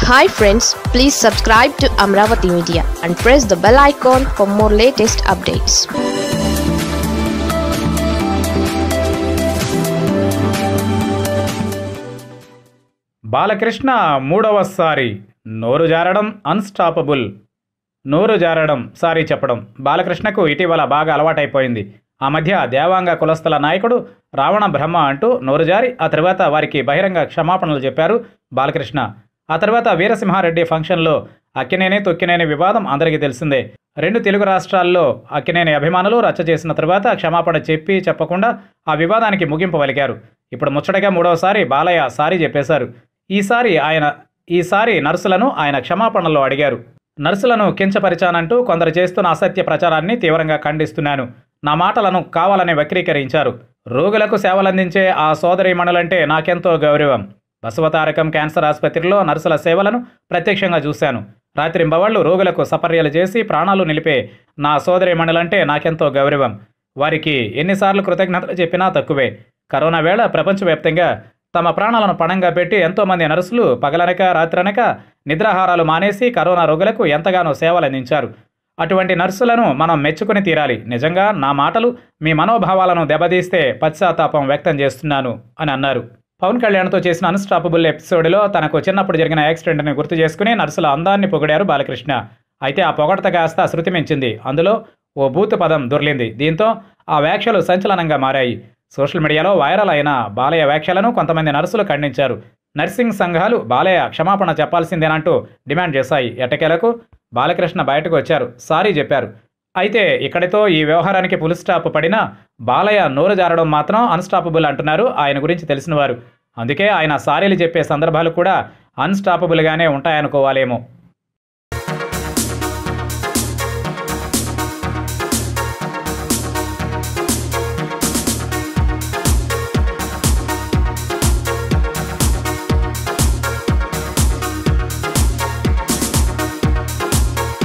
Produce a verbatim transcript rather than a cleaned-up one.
Hi friends, please subscribe to Amaravathi Media and press the bell icon for more latest updates. Balakrishna మూడవసారి నోరు జారడం unstoppable. నోరు జారడం sorry చెప్పడం బాలకృష్ణకు ఇటీవల బాగా అలవాటైపోయింది. ఆ మధ్య దేవాంగ కులస్తుల నాయకుడు రావణ బ్రహ్మ అంటూ నోరు జారి ఆ తర్వాత వారికి బహిరంగ క్షమాపణలు చెప్పారు బాలకృష్ణ. ఆ తర్వాత వీరసింహారెడ్డి ఫంక్షన్లో అక్కినేని తొక్కినేని వివాదం అందరికీ తెలిసిందే. రెండు తెలుగు రాష్ట్రాల్లో అక్కినేని అభిమానులు రచ్చ చేసిన తర్వాత క్షమాపణ చెప్పి చెప్పకుండా ఆ వివాదానికి ముగింపు పలికారు. ఇప్పుడు ముచ్చటగా మూడవసారి బాలయ్య సారీ చెప్పేశారు. ఈసారి ఆయన ఈసారి నర్సులను ఆయన క్షమాపణలో అడిగారు. నర్సులను కించపరిచానంటూ కొందరు చేస్తున్న అసత్య ప్రచారాన్ని తీవ్రంగా ఖండిస్తున్నాను. నా మాటలను కావాలని వక్రీకరించారు. రోగులకు సేవలందించే ఆ సోదరీమణులంటే నాకెంతో గౌరవం. బసవతారకం క్యాన్సర్ ఆసుపత్రిలో నర్సుల సేవలను ప్రత్యక్షంగా చూశాను. రాత్రింబవళ్లు రోగులకు సపర్యలు చేసి ప్రాణాలు నిలిపే నా సోదరీమణులంటే నాకెంతో గౌరవం. వారికి ఎన్నిసార్లు కృతజ్ఞతలు చెప్పినా తక్కువే. కరోనా వేళ ప్రపంచవ్యాప్తంగా తమ ప్రాణాలను పణంగా పెట్టి ఎంతోమంది నర్సులు పగలనక రాత్రనక నిద్రాహారాలు మానేసి కరోనా రోగులకు ఎంతగానో సేవలందించారు. అటువంటి నర్సులను మనం మెచ్చుకుని తీరాలి. నిజంగా నా మాటలు మీ మనోభావాలను దెబ్బతీస్తే పశ్చాత్తాపం వ్యక్తం చేస్తున్నాను అని అన్నారు. పవన్ కళ్యాణ్తో చేసిన అన్స్టాపబుల్ ఎపిసోడ్లో తనకు చిన్నప్పుడు జరిగిన యాక్సిడెంట్ని గుర్తు చేసుకుని నర్సుల అందాన్ని పొగిడారు బాలకృష్ణ. అయితే ఆ పొగడత కాస్త శృతి మించింది. అందులో ఓ బూతు పదం దొర్లింది. దీంతో ఆ వ్యాఖ్యలు సంచలనంగా మారాయి. సోషల్ మీడియాలో వైరల్ అయిన బాలయ్య వ్యాఖ్యలను కొంతమంది నర్సులు ఖండించారు. నర్సింగ్ సంఘాలు బాలయ్య క్షమాపణ చెప్పాల్సిందేనంటూ డిమాండ్ చేశాయి. ఎట్టకేలకు బాలకృష్ణ బయటకు వచ్చారు, సారీ చెప్పారు. అయితే ఇక్కడితో ఈ వ్యవహారానికి ఫుల్ స్టాప్ పడినా బాలయ్య నోరు జారడం మాత్రం అన్స్టాపబుల్ అంటున్నారు ఆయన గురించి తెలిసిన వారు. అందుకే ఆయన సారీలు చెప్పే సందర్భాలు కూడా అన్స్టాపబుల్గానే ఉంటాయనుకోవాలేమో.